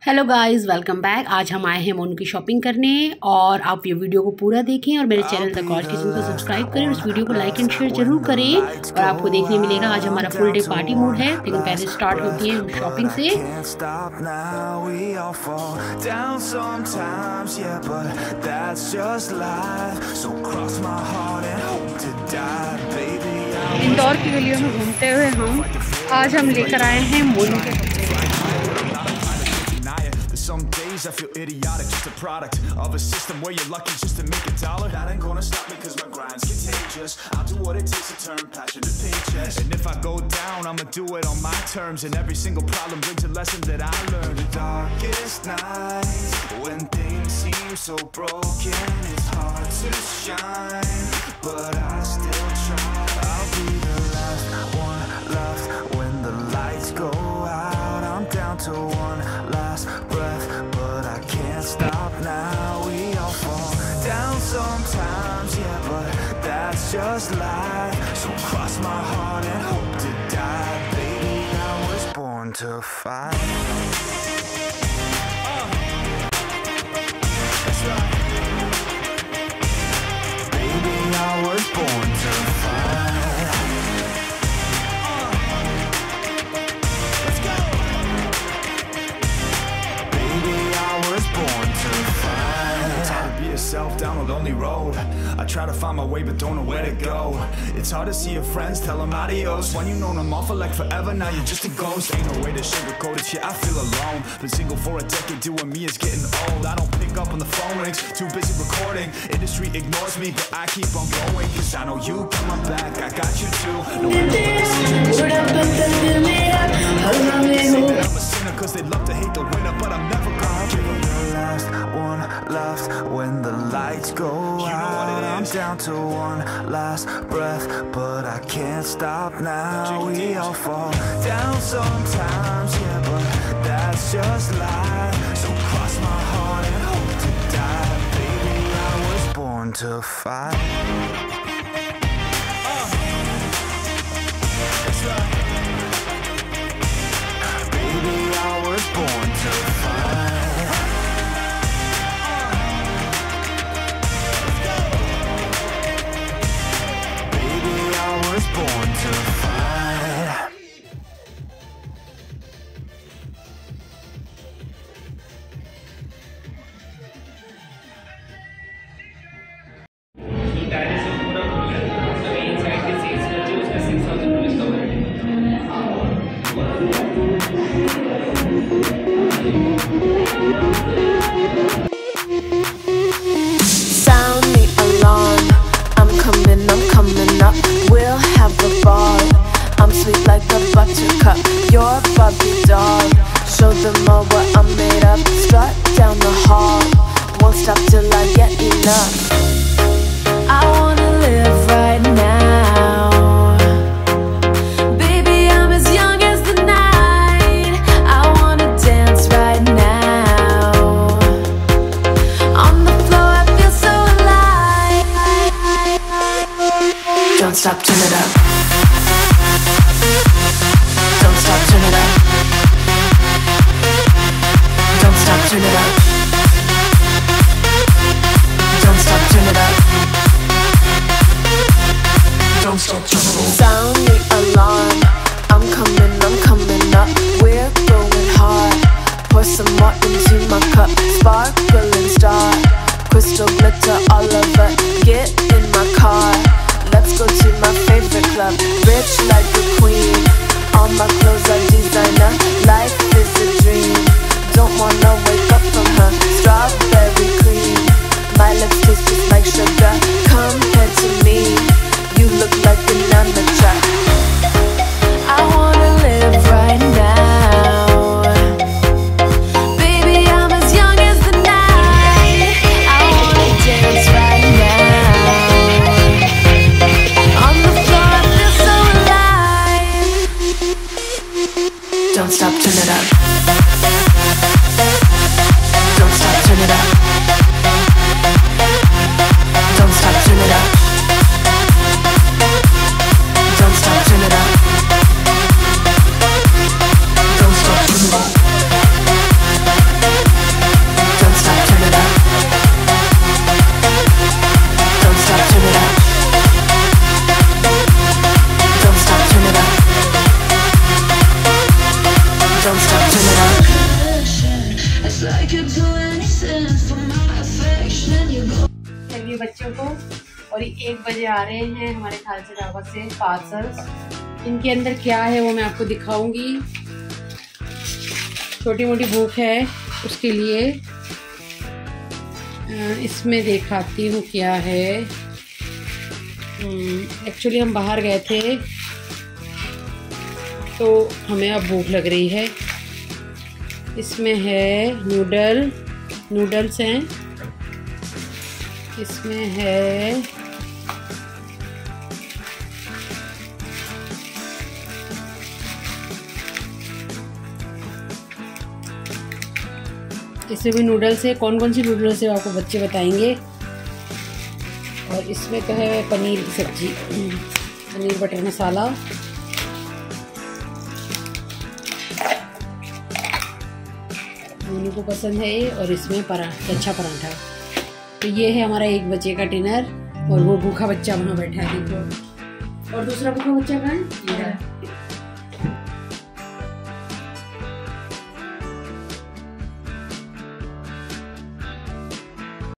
Hello guys, welcome back. आज हम आए हैं मोनू की शॉपिंग करने और आप ये वीडियो को पूरा देखें और मेरे चैनल Kaur को सब्सक्राइब करें और इस वीडियो को लाइक एंड शेयर जरूर करें। और आपको देखने मिलेगा आज हमारा फुल डे पार्टी मूड है, लेकिन पहले स्टार्ट होती है हम शॉपिंग से। इंदौर की गलियों में घूमते हुए आज हम लेकर आए हैं मोनू के कपड़े। Some days I feel idiotic, just a product of a system where you're lucky just to make a dollar. That ain't gonna stop me cause my grind's contagious. I'll do what it takes to turn passion to paychecks. And if I go down, I'ma do it on my terms. And every single problem brings a lesson that I learned. The darkest nights, when things seem so broken, it's hard to shine, but I still try. I'll be the last one left when the lights go out. I'm down to one last breath, but I can't stop now. We all fall down sometimes, yeah, but that's just life. So cross my heart and hope to die. Baby, I was born to fight. That's right. Baby, I was born to fight. Yourself down a lonely road. I try to find my way but don't know where to go. It's hard to see your friends, tell them adios. When you known them all for like forever, now you're just a ghost. Ain't no way to sugarcoat it, yeah, I feel alone. Been single for a decade, doing me is getting old. I don't pick up on the phone rings, too busy recording. Industry ignores me, but I keep on going, cause I know you got my back, I got you too. No matter what they say, I'm a sinner cause they love to hate the winner, but I'm never gonna give up. The last one left when the lights go out. I'm down to one last breath, but I can't stop now. We all fall down sometimes, yeah, but that's just life. So cross my heart and hope to die. Baby, I was born to fight. That's right. Baby, I was born to fight. Born to fight. Sound the alarm. I'm coming up. We'll have a ball. I'm sweet like a buttercup. You're a Barbie doll. Show them all what I'm made of. Strut down the hall. Won't stop till I get enough. I wanna live right now. Baby, I'm as young as the night. I wanna dance right now. On the floor, I feel so alive. Don't stop, turn it up. Don't stop, turn it up. Don't stop, turn it up. Don't stop, turn it up. Don't stop, turn it up. Sound the alarm. I'm coming up. We're going hard. Pour some more into my cup. Sparkling star. Crystal glitter all over. Get in my car. Let's go to my favorite club. Rich like a queen. All my clothes are designer. Life is a dream. Don't wanna wake up from her. Strawberry cream. My lips taste just like sugar. Come here to me. You look like an amateur. I wanna live right now. Baby, I'm as young as the night. I wanna dance right now. On the floor, I feel so alive. Don't stop, turn it up. चलिए बच्चों को, और 1 बजे आ रहे हैं हमारे खालसा ढाबा से parcels. इनके अंदर क्या है वो मैं आपको दिखाऊंगी। छोटी मोटी भूख है उसके लिए इसमें दिखाती हूँ क्या है। एक्चुअली हम बाहर गए थे तो हमें अब भूख लग रही है। इसमें है नूडल्स हैं, इसमें है इसमें भी नूडल्स है। कौन कौन सी नूडल्स है आपको बच्चे बताएंगे। और इसमें तो है पनीर की सब्जी, पनीर बटर मसाला, मोनू को पसंद है ये। और इसमें लच्छा पराठा। तो ये है हमारा 1 बजे का डिनर। और वो भूखा बच्चा वहाँ बैठा है देखो। और दूसरा भूखा बच्चा कहाँ है?